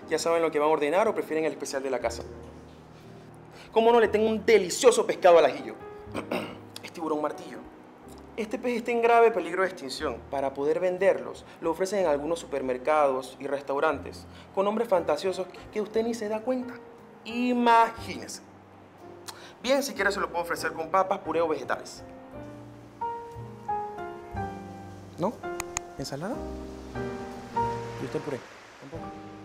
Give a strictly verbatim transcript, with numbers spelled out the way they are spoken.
¿Ya saben lo que van a ordenar o prefieren el especial de la casa? ¿Cómo no? Le tengo un delicioso pescado al ajillo. Es tiburón martillo. Este pez está en grave peligro de extinción. Para poder venderlos, lo ofrecen en algunos supermercados y restaurantes con nombres fantasiosos que usted ni se da cuenta. Imagínese. Bien, si quiere se lo puedo ofrecer con papas, puré o vegetales. ¿No? ¿Ensalada? ¿Y usted puré? ¿Tampoco?